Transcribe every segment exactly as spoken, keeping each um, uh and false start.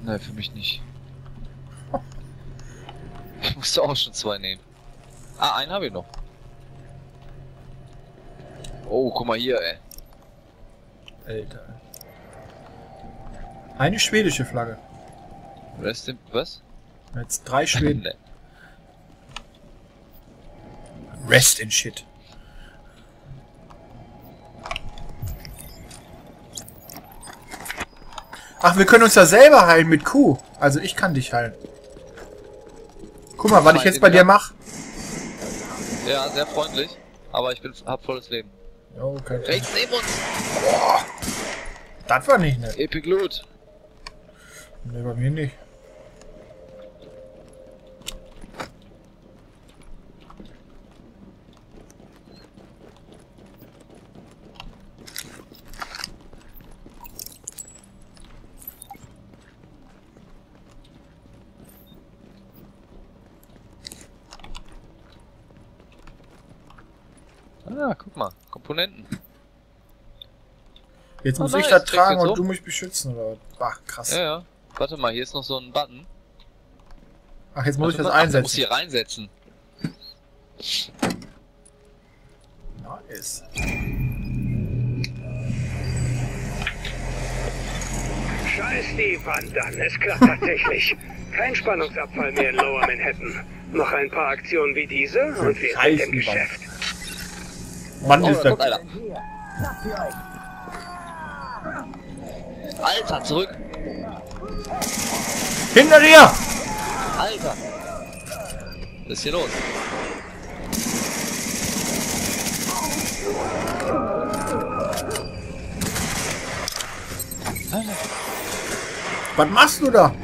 Nein, für mich nicht. Ich musste auch schon zwei nehmen. Ah, einen habe ich noch. Oh, guck mal hier, ey. Alter. Eine schwedische Flagge. Rest in... Was? Jetzt drei Schweden. Nee. Rest in shit. Ach, wir können uns ja selber heilen mit Q. Also ich kann dich heilen. Guck mal, was ich jetzt bei dir mache. Ja, sehr freundlich. Aber ich bin, hab volles Leben. Okay. Rechts neben uns! Boah. Das war nicht nett. Epic Loot. Ne, bei mir nicht. Ah, guck mal. Komponenten. Jetzt muss oh, ich nice. das tragen und so? du mich beschützen, oder? Ach, krass. Ja, ja. Warte mal, hier ist noch so ein Button. Ach, jetzt muss Warte ich das mal. Ach, einsetzen. muss hier reinsetzen. Nice. Scheiß die Wandern, es klappt tatsächlich. Kein Spannungsabfall mehr in Lower Manhattan. Noch ein paar Aktionen wie diese und wir sind im Geschäft. Mann, Oh, ist da das... kommt einer. Alter, zurück! Hinter dir! Alter! Was ist hier los? Alter. Was machst du da?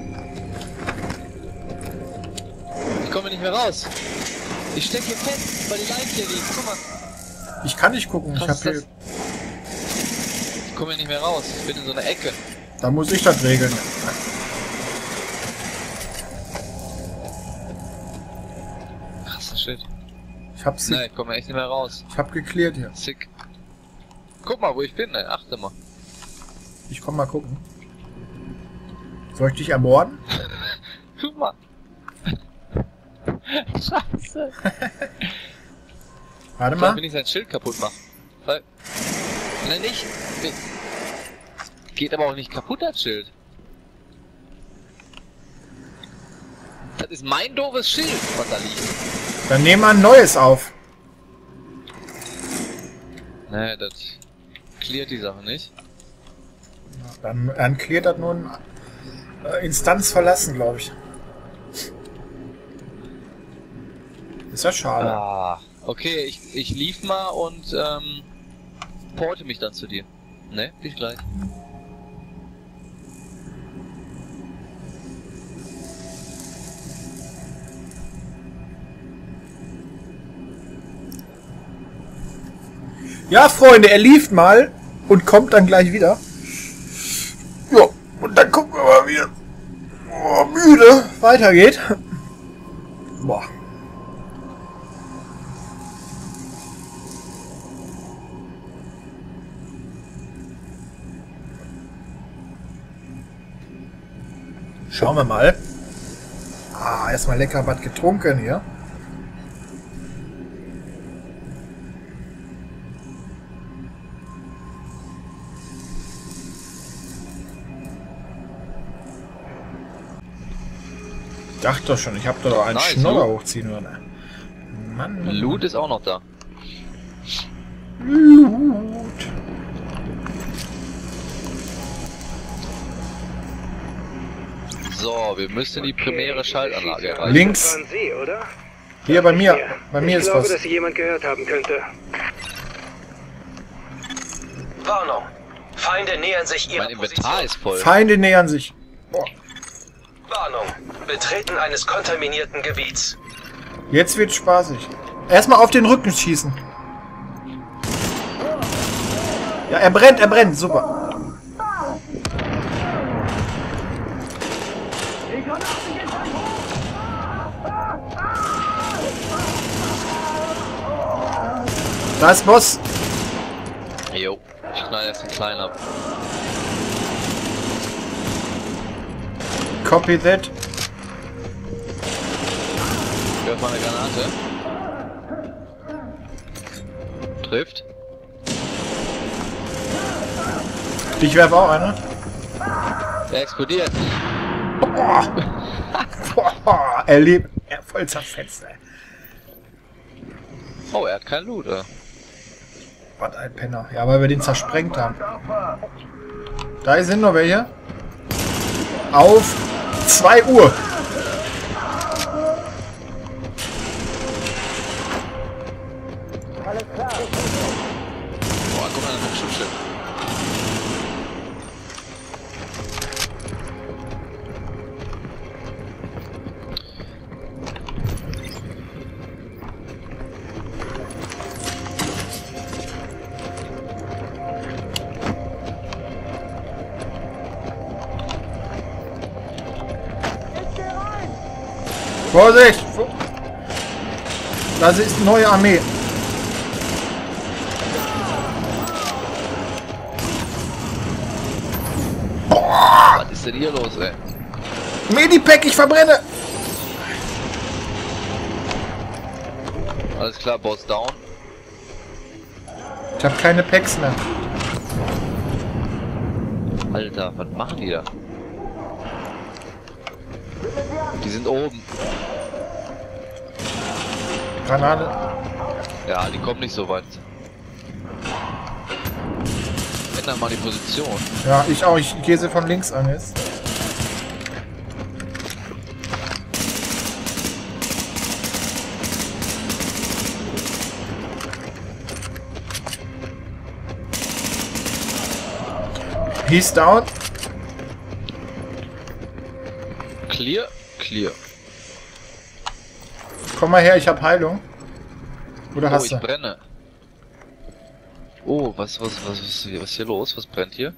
Ich komme nicht mehr raus. Ich stecke hier fest, weil die Leiche hier liegt. Guck mal. Ich kann nicht gucken. Ich Was hab ist hier... das? Ich komme hier nicht mehr raus. Ich bin in so einer Ecke. Da muss ich das regeln. Krasser Shit. Ich hab's... Nein, ich komme echt nicht mehr raus. Ich hab geklärt hier. Sick. Guck mal, wo ich bin, ey. Achte mal. Ich komm mal gucken. Soll ich dich ermorden? Guck mal. Scheiße. Warte Vielleicht, mal. wenn ich sein Schild kaputt mache. Weil... Nein, nicht. Geht aber auch nicht kaputt, das Schild. Das ist mein doofes Schild, was da liegt. Dann nehmen wir ein neues auf. Nee, das klärt die Sache nicht. Dann, dann klärt das nur ein äh, Instanz verlassen, glaube ich. Ist ja schade. Ah, okay, ich, ich lief mal und ähm, porte mich dann zu dir. Ne, bis gleich. Ja, Freunde, er lief mal und kommt dann gleich wieder. Ja, und dann gucken wir mal, wie oh, müde weitergeht. Boah. Schauen wir mal. Ah, erstmal lecker was getrunken hier. Ich dachte doch schon, ich hab doch einen Nice, Schnuller Loot. hochziehen können. Mann, Mann, Loot ist auch noch da. Loot. So, wir müssen die primäre Schaltanlage erreichen. Links. Das waren Sie, oder? Hier bei mir. Ja. Bei mir ich ist glaube, was. dass Sie jemand gehört haben könnte. Warnung. Feinde nähern sich ihrer Mein Inventar Position. ist voll. Feinde nähern sich. Boah. Warnung. Betreten eines kontaminierten Gebiets. Jetzt wird's spaßig. Erstmal auf den Rücken schießen. Ja, er brennt, er brennt. Super. Da ist Boss. Jo, ich knall erst den kleinen ab. Copy that. Ich werfe mal eine Granate. Trifft. Ich werfe auch eine. Der explodiert. Boah. Boah, er lebt. Er voll zerfetzt, ey. Oh, er hat kein Loot, oder? Was ein Penner. Ja, weil wir den zersprengt haben. Da sind noch welche. Auf zwei Uhr. Boah, guck mal, da kommt Schutzschild. Vorsicht! Das ist eine neue Armee. Was ist denn hier los, ey? Medipack, ich verbrenne! Alles klar, Boss down. Ich habe keine Packs mehr. Alter, was machen die da? Die sind oben. Granate. Ja, die kommen nicht so weit. Ändern mal die Position. Ja, ich auch. Ich gehe sie von links an jetzt. He's down. Clear, clear. Komm mal her, ich habe Heilung. Oder Oh, hast ich du? brenne. Oh, was, was, was, was, was ist hier los? Was brennt hier?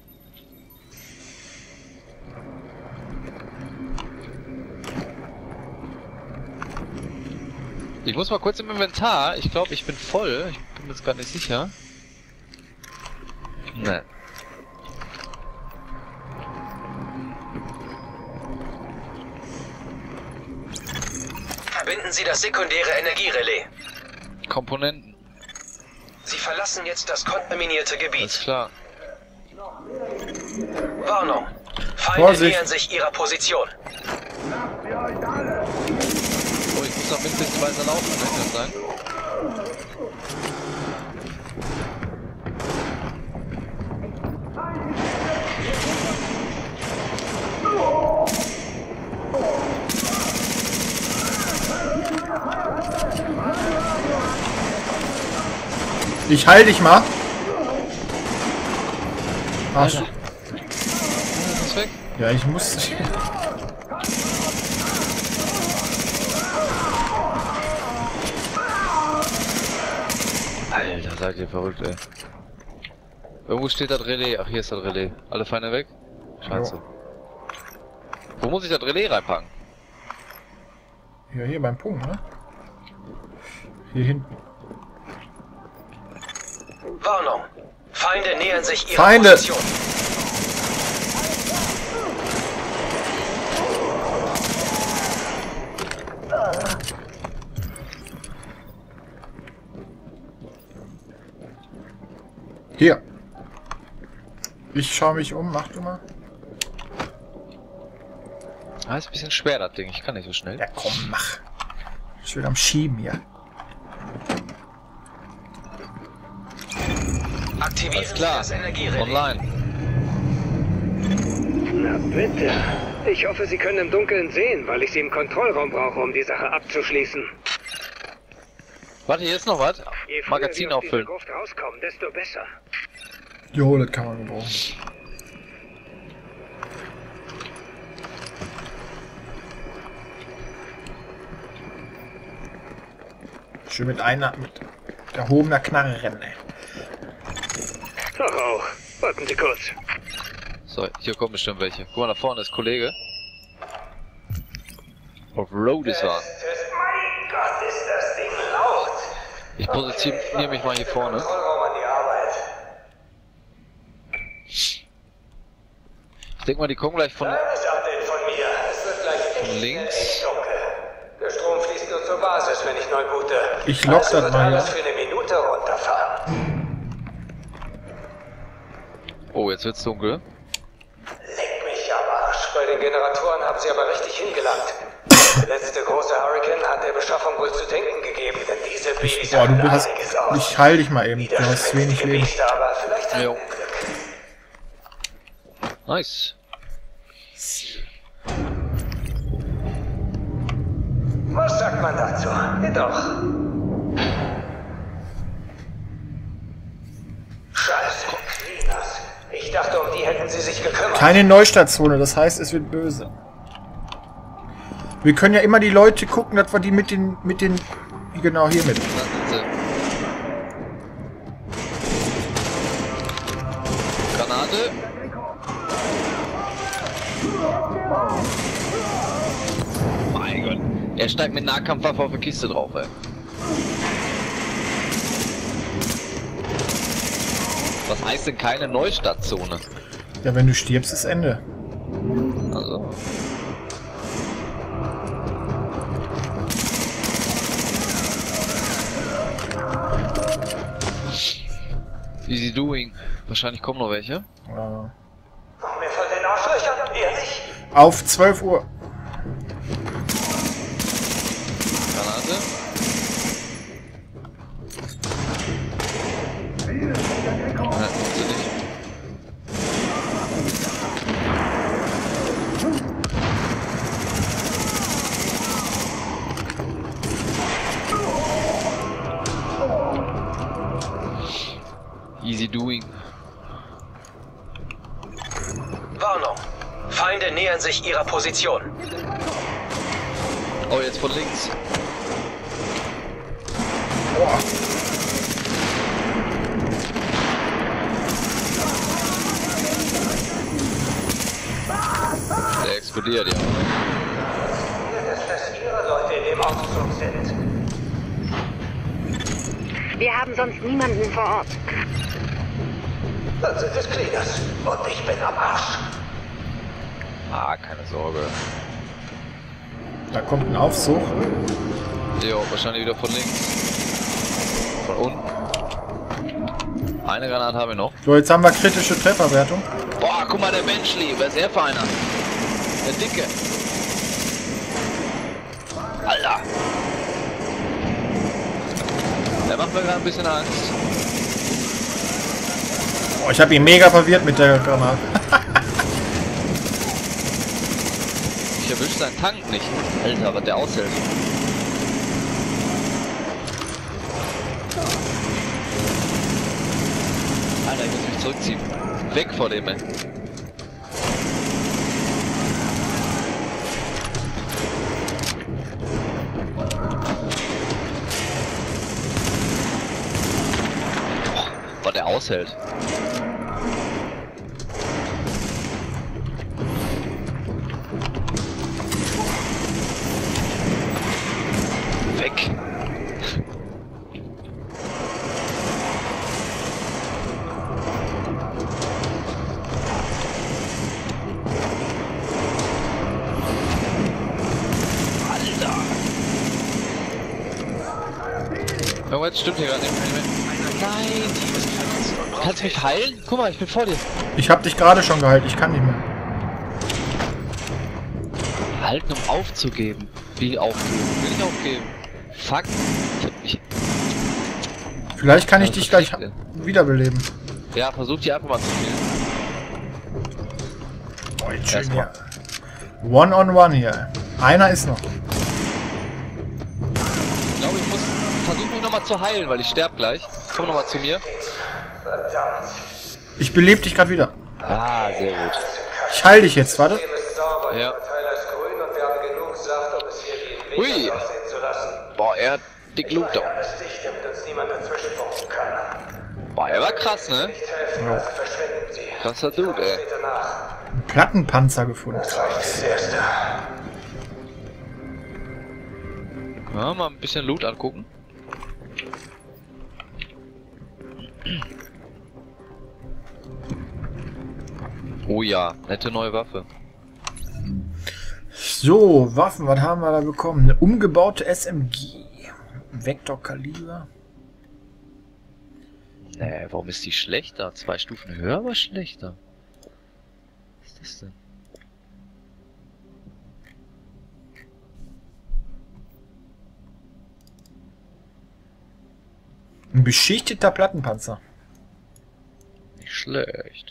Ich muss mal kurz im Inventar. Ich glaube, ich bin voll. Ich bin mir jetzt gar nicht sicher. Ne. Verbinden Sie das sekundäre Energierelais. Komponenten. Sie verlassen jetzt das kontaminierte Alles Gebiet. klar. Warnung. Feinde Vorsicht. nähern sich Ihrer Position. Oh, ich muss noch ein bisschen weiter laufen, kann das sein? Ich heil dich mal. Arsch. Ist das weg? Ja, ich muss. Alter, seid ihr verrückt, ey. Irgendwo steht das Relais. Ach, hier ist das Relais. Alle Feinde weg? Scheiße. Jo. Wo muss ich das Relais reinpacken? Ja, hier beim Punkt, ne? Hier hinten. Warnung. Feinde nähern sich Ihrer Feinde! Position. Hier. Ich schaue mich um, mach du mal. Ah, ist ein bisschen schwer, das Ding. Ich kann nicht so schnell. Ja, komm, mach. Ich will am Schieben hier. Aktivieren Alles Sie klar. das Energierelais. Online. Na bitte. Ich hoffe, Sie können im Dunkeln sehen, weil ich Sie im Kontrollraum brauche, um die Sache abzuschließen. Warte, hier ist noch was. Je früher Magazin wir aus dieser auffüllen. Gruft rauskommen, desto besser. Jo, das kann man gebrauchen. Schön mit einer, mit erhobener Knarre rennen, ey. Ach auch. Warten Sie kurz. So, hier kommen bestimmt welche. Guck mal, da vorne ist Kollege. Auf Road ist er. Mein Gott, ist das Ding laut. Ich positioniere mich mal hier vorne. Kontrollraum an die Arbeit. Ich denke mal, die kommen gleich von... Kleines Update von mir. Es von links. Der Strom fließt nur zur Basis, wenn ich neu boote. Ich lock also das mal, ja. für eine Minute runterfahren. Oh, jetzt wird's dunkel. Leck mich am Arsch. Bei den Generatoren haben sie aber richtig hingelangt. Der letzte große Hurricane hat der Beschaffung wohl zu denken gegeben, denn diese Babys Boah, du haben hast... einiges aus. Ich heil dich mal eben. Du hast wenig Leben. Biester, aber vielleicht haben Jo. wir Glück. Nice. Was sagt man dazu? Ja, doch. Scheiße, Cleaners. Ich dachte, um die hätten sie sich gekümmert. Keine Neustartzone, das heißt, es wird böse. Wir können ja immer die Leute gucken, dass wir die mit den... mit den... Genau, hier mit. Da sind sie. Granate. Mein Gott. Er steigt mit Nahkampfwaffe auf die Kiste drauf, ey. Was heißt denn keine Neustartzone? Ja, wenn du stirbst, ist Ende. Also. Easy doing. Wahrscheinlich kommen noch welche. Ja. Mir von den Arschlöchern, ehrlich? Auf zwölf Uhr. Granate. Nein, tut sie nicht. Easy doing. Warnung. Feinde nähern sich ihrer Position. Oh, jetzt von links. Boah. Der explodiert ja. Dass das ihre Leute in dem Aufzug sind. Wir haben sonst niemanden vor Ort. Dann sind es Cleaners. Und ich bin am Arsch. Ah, keine Sorge. Da kommt ein Aufzug. Jo, wahrscheinlich wieder von links. Von unten. Eine Granate haben wir noch. So, jetzt haben wir kritische Trefferwertung. Boah, guck mal, der Benchley. Wer ist er für einer? Der Dicke. Alter. Der macht mir gerade ein bisschen Angst. Oh, ich habe ihn mega verwirrt mit der Granate. Ich erwische seinen Tank nicht. Alter, was der aushält. Alter, ich muss mich zurückziehen. Weg vor dem, ey. Boah, was der aushält. Weg. Alter. Irgendwas stimmt hier gerade nicht. Nein. Kannst du mich heilen? Guck mal, ich bin vor dir. Ich habe dich gerade schon geheilt, ich kann nicht mehr. Halten, um aufzugeben. Wie aufgeben? Will ich aufgeben? Fuck. Ich hab mich... Vielleicht kann ich Ja, dich das gleich ist wiederbeleben. Ja, versuch die einfach mal zu spielen. Oh, jetzt schön Erstmal. hier. One on one hier. Einer ist noch. Ich glaube, ich muss versuchen, mich nochmal zu heilen, weil ich sterbe gleich. Komm nochmal zu mir. Verdammt. Ich belebe dich gerade wieder. Ah, sehr gut. Ich heil dich jetzt, warte. Hier ist sauber. Ja. Der Verteiler ist grün und wir haben genug Saft, um es hier wie Hui. in Vegas aussehen zu lassen. Boah, er hat dick Loot da. Alles dicht, damit uns niemand dazwischen funken kann. Boah, er war krass, ne? Nicht helfen, also verschwinden Sie. Krasser Dude, ey. Bitte nach. Plattenpanzer gefunden. Das reicht fürs Erste. Ja, mal ein bisschen Loot angucken. Oh ja, nette neue Waffe. So, Waffen, was haben wir da bekommen? Eine umgebaute S M G. Vektorkaliber. Nee, warum ist die schlechter? Zwei Stufen höher, aber schlechter. Was ist das denn? Ein beschichteter Plattenpanzer. Nicht schlecht.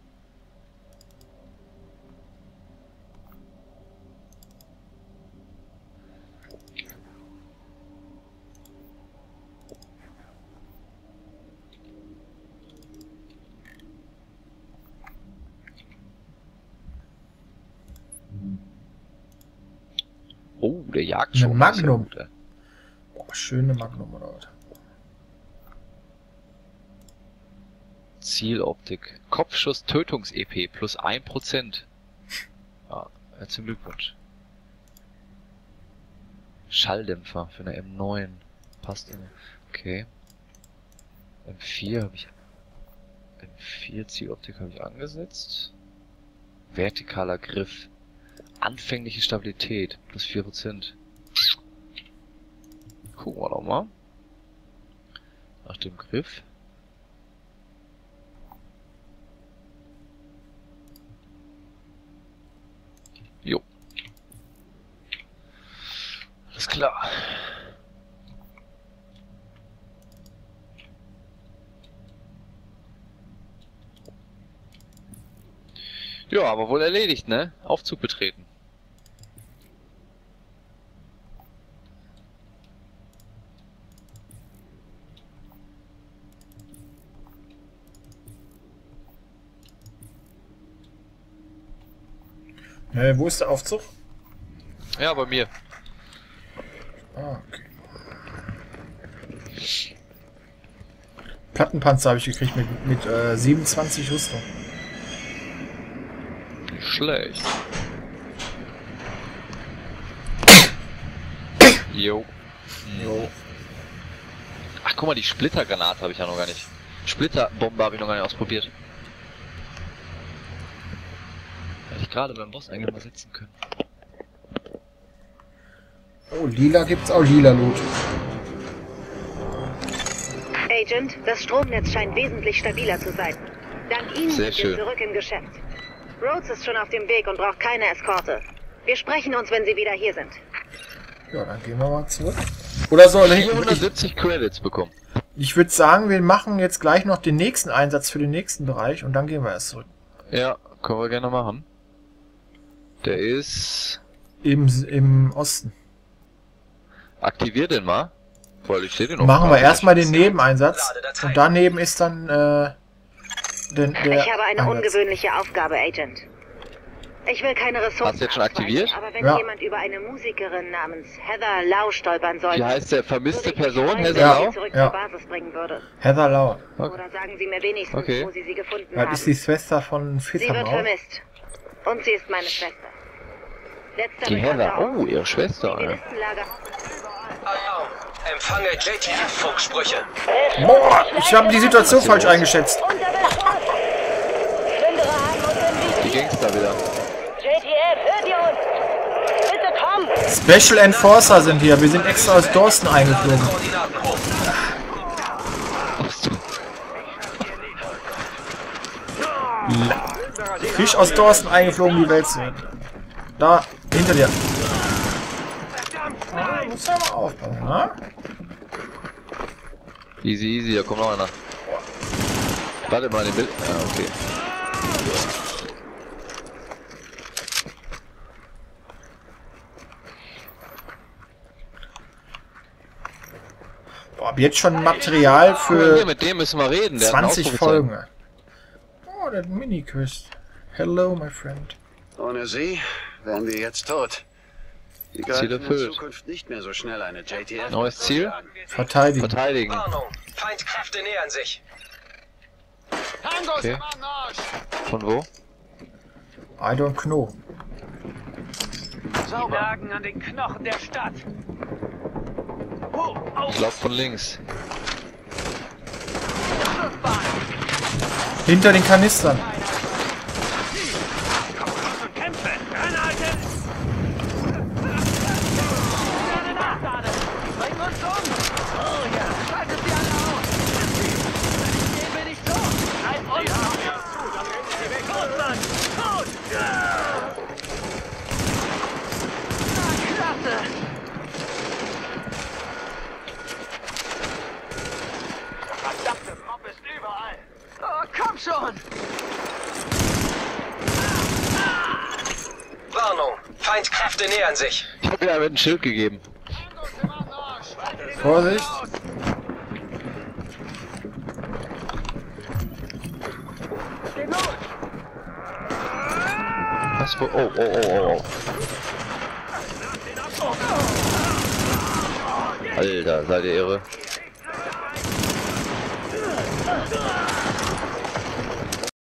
Oh, der jagt schon. Eine Magnum. Gut, Boah, schöne Magnum oder was? Zieloptik. Kopfschuss Tötungs-E P plus ein Prozent. Ja, herzlichen Glückwunsch. Schalldämpfer für eine M neun. Passt immer. Okay. M vier habe ich. M vier Zieloptik habe ich angesetzt. Vertikaler Griff. Anfängliche Stabilität. Plus vier Prozent. Gucken wir doch mal. Nach dem Griff. Jo. Alles klar. Ja, aber wohl erledigt, ne? Aufzug betreten. Äh, wo ist der Aufzug? Ja, bei mir. Ah, okay. Plattenpanzer habe ich gekriegt mit, mit äh, siebenundzwanzig Rüstung. Nicht schlecht. Jo. Jo. Ach, guck mal, die Splittergranate habe ich ja noch gar nicht. Splitterbombe habe ich noch gar nicht ausprobiert. Hätte ich gerade beim Boss eigentlich mal setzen können. Oh, lila gibt's auch lila Loot. Agent, das Stromnetz scheint wesentlich stabiler zu sein. Dank Ihnen Sehr sind wir schön. zurück im Geschäft. Rhodes ist schon auf dem Weg und braucht keine Eskorte. Wir sprechen uns, wenn Sie wieder hier sind. Ja, dann gehen wir mal zurück. Oder soll ich, ich, vierhundertsiebzig Credits bekommen. ich würde sagen, wir machen jetzt gleich noch den nächsten Einsatz für den nächsten Bereich und dann gehen wir erst zurück. Ja, können wir gerne machen. Der ist... Im, im Osten. Aktivier den mal. Weil ich sehe den noch Machen gar wir erstmal den nicht. Nebeneinsatz und daneben ist dann äh, den, der Ich habe eine Einsatz. ungewöhnliche Aufgabe, Agent. Ich will keine Ressourcen Hast du jetzt schon abzweigen, aktiviert? aber wenn Ja. jemand über eine Musikerin namens Heather Lau stolpern sollte, Wie heißt der vermisste würde ich mich Person? freuen, Heather wenn Ja. sie Lau? zurück Ja. zur Basis bringen würde. Heather Lau. Okay. Oder sagen Sie mir wenigstens, Okay. wo Sie sie gefunden Das haben. ist die Schwester von Sie wird Fischermau. vermisst. Und sie ist meine Schwester. Letzter Die bekannter Heather. Ort, Oh, ihre Schwester. Ja. Zivilistenlager. Alarm. Empfange J T F-Funksprüche. Boah, ich habe die Situation falsch eingeschätzt. Die Gangster wieder. J T F, hört ihr uns? Bitte komm! Special Enforcer sind hier. Wir sind extra aus Dorsten eingeflogen. Koordinaten hoch. Fisch aus Dorsten eingeflogen, die Welt zu retten. Da, hinter dir. Ah, muss ja mal aufpassen, ne? Easy, easy, da kommt noch einer. Warte mal, den Bild. Ja, okay. Boah, hab jetzt schon Material Guck mal, hier, für mit dem müssen wir reden. Der hat ein zwanzig Ausrufezeichen. Folgen. Oh, der Mini-Quest. Hello, my friend. Ohne sie wären wir jetzt tot. Die Ziel greifen in erfüllt. Zukunft nicht mehr so schnell eine J T F. Neues Ziel? Verteidigen. Verteidigen. Warnung. Feindkräfte nähern sich. Okay. Von wo? I don't know. Die nagen an den Knochen der Stadt. Oh, Ich auf glaub von links. Hinter den Kanistern. Kämpfe! Anhalten! Feindkräfte nähern sich. Ich habe mir ein Schild gegeben. Vorsicht! Was? Wo? Oh, oh, oh, oh, oh. Alter, seid ihr irre?